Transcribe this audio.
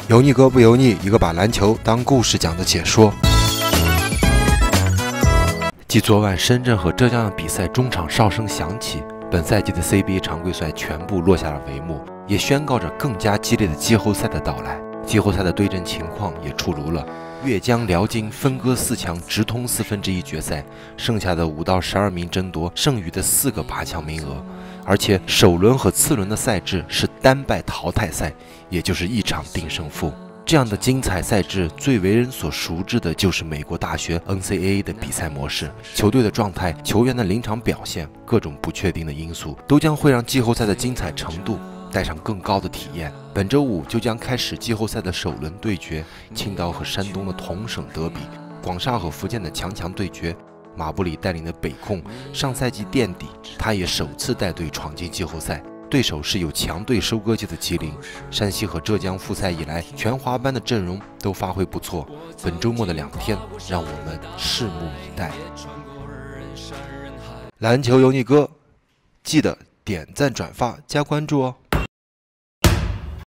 油腻哥不油腻，一个把篮球当故事讲的解说。继昨晚深圳和浙江的比赛中场哨声响起，本赛季的 CBA 常规赛全部落下了帷幕，也宣告着更加激烈的季后赛的到来。季后赛的对阵情况也出炉了，粤江辽金分割4强，直通1/4决赛，剩下的5到12名争夺剩余的4个8强名额。而且首轮和次轮的赛制是单败淘汰赛，也就是1场定胜负。这样的精彩赛制最为人所熟知的就是美国大学 NCAA 的比赛模式。球队的状态、球员的临场表现，各种不确定的因素都将会让季后赛的精彩程度带上更高的体验。本周5就将开始季后赛的首轮对决，青岛和山东的同省德比，广厦和福建的强对决。马布里带领的北控上赛季垫底，他也首次带队闯进季后赛，对手是有强队收割机的吉林。山西和浙江复赛以来，全华班的阵容都发挥不错。本周末的2天，让我们拭目以待。篮球油腻哥，记得点赞、转发、加关注哦。